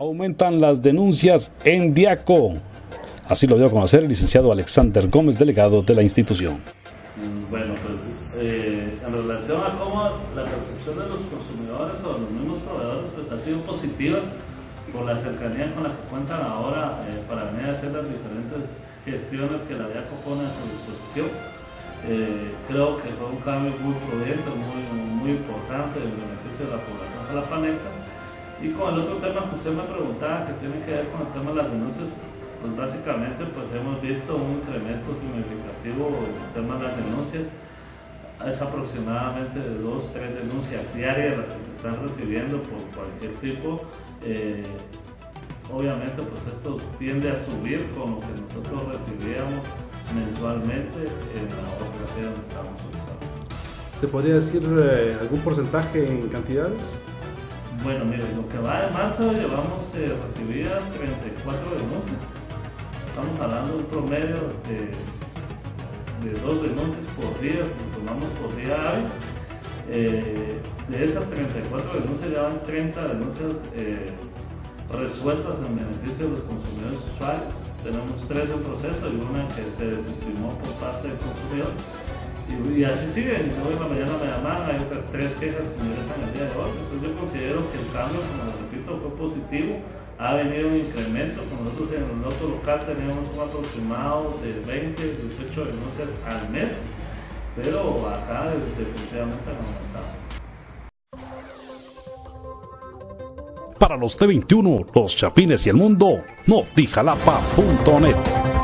Aumentan las denuncias en Diaco. Así lo dio a conocer el licenciado Alexander Gómez, delegado de la institución. Bueno, pues en relación a cómo la percepción de los consumidores o de los mismos proveedores pues ha sido positiva por la cercanía con la que cuentan ahora para venir a hacer las diferentes gestiones que la Diaco pone a su disposición. Creo que fue un cambio muy prudente, muy importante en beneficio de la población jalapaneca. Y con el otro tema que usted me preguntaba, que tiene que ver con el tema de las denuncias, pues básicamente pues hemos visto un incremento significativo en el tema de las denuncias. Es aproximadamente de 2-3 denuncias diarias las que se están recibiendo por cualquier tipo. Obviamente pues esto tiende a subir con lo que nosotros recibíamos mensualmente en la otra sede donde estamos ubicados. ¿Se podría decir algún porcentaje en cantidades? Bueno, mire, lo que va de marzo llevamos recibidas 34 denuncias. Estamos hablando de un promedio de 2 denuncias por día, si lo tomamos por día hábil. De esas 34 denuncias ya van 30 denuncias resueltas en beneficio de los consumidores usuarios. Tenemos 3 en proceso y una que se desestimó por parte del consumidor. Y así siguen. Hoy en la mañana me llamaron, hay otras 3 quejas que me ingresan el día de hoy. Entonces yo considero que el cambio, como lo repito, fue positivo. Ha venido un incremento. Nosotros en el otro local teníamos un aproximado de 20-18 denuncias al mes, pero acá definitivamente han aumentado. Para los T21, los Chapines y el mundo, notijalapa.net.